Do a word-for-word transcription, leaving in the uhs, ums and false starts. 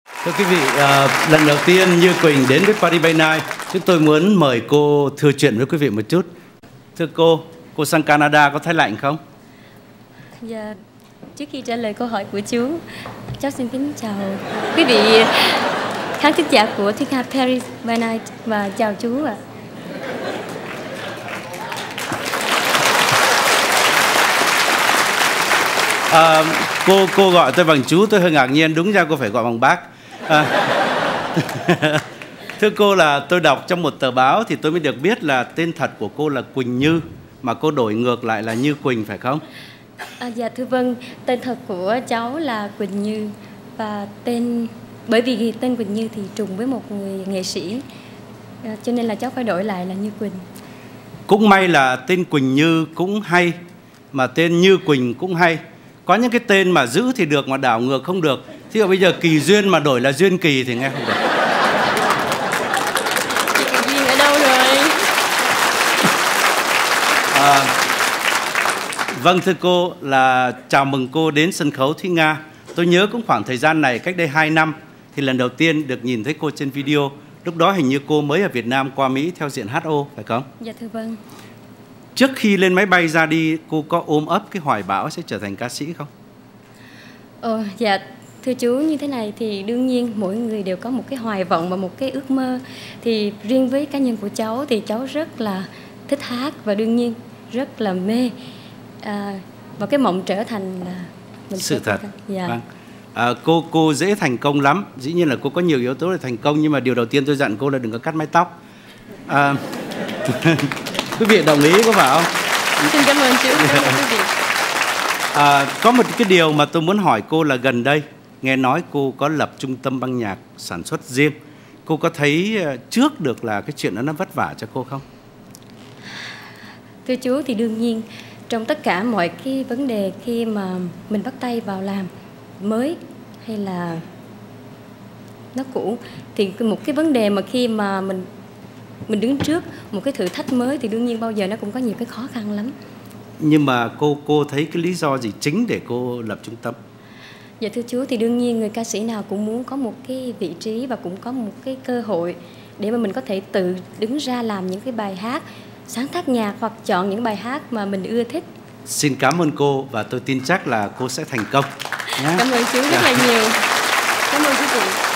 Thưa quý vị, uh, lần đầu tiên Như Quỳnh đến với Paris by Night, chúng tôi muốn mời cô thưa chuyện với quý vị một chút. Thưa cô, cô sang Canada có thấy lạnh không? Dạ, trước khi trả lời câu hỏi của chú, cháu xin kính chào quý vị khán thính giả của Thiên Hà Paris by Night và chào chú ạ. À, cô cô gọi tôi bằng chú, tôi hơi ngạc nhiên. Đúng ra cô phải gọi bằng bác. À, thưa cô, là tôi đọc trong một tờ báo thì tôi mới được biết là tên thật của cô là Quỳnh Như, mà cô đổi ngược lại là Như Quỳnh, phải không? À, dạ thưa vâng, tên thật của cháu là Quỳnh Như, và tên bởi vì tên Quỳnh Như thì trùng với một người nghệ sĩ, à, cho nên là cháu phải đổi lại là Như Quỳnh. Cũng may là tên Quỳnh Như cũng hay, mà tên Như Quỳnh cũng hay. Có những cái tên mà giữ thì được mà đảo ngược không được. Thế mà bây giờ Kỳ Duyên mà đổi là Duyên Kỳ thì nghe không được. Chị Kỳ Duyên ở đâu rồi? À, vâng thưa cô, là chào mừng cô đến sân khấu Thúy Nga. Tôi nhớ cũng khoảng thời gian này, cách đây hai năm thì lần đầu tiên được nhìn thấy cô trên video. Lúc đó hình như cô mới ở Việt Nam qua Mỹ theo diện hát o, phải không? Dạ thưa vâng. Trước khi lên máy bay ra đi, cô có ôm ấp cái hoài bão sẽ trở thành ca sĩ không? Ồ, dạ thưa chú, như thế này thì đương nhiên mỗi người đều có một cái hoài vọng và một cái ước mơ. Thì riêng với cá nhân của cháu thì cháu rất là thích hát và đương nhiên rất là mê, à, và cái mộng trở thành là mình sự thật. Dạ. Vâng. À, cô cô dễ thành công lắm. Dĩ nhiên là cô có nhiều yếu tố để thành công, nhưng mà điều đầu tiên tôi dặn cô là đừng có cắt mái tóc. À, quý vị đồng ý có phải không? Xin cảm ơn chú. Cảm ơn quý vị. À, có một cái điều mà tôi muốn hỏi cô là gần đây nghe nói cô có lập trung tâm băng nhạc sản xuất riêng. Cô có thấy trước được là cái chuyện đó nó vất vả cho cô không? Thưa chú, thì đương nhiên trong tất cả mọi cái vấn đề khi mà mình bắt tay vào làm mới hay là nó cũ, thì một cái vấn đề mà khi mà mình mình đứng trước một cái thử thách mới thì đương nhiên bao giờ nó cũng có nhiều cái khó khăn lắm. Nhưng mà cô cô thấy cái lý do gì chính để cô lập trung tâm? Dạ thưa chú, thì đương nhiên người ca sĩ nào cũng muốn có một cái vị trí và cũng có một cái cơ hội để mà mình có thể tự đứng ra làm những cái bài hát, sáng tác nhạc hoặc chọn những bài hát mà mình ưa thích. Xin cảm ơn cô và tôi tin chắc là cô sẽ thành công. Cảm ơn chú rất là nhiều. Cảm ơn quý vị.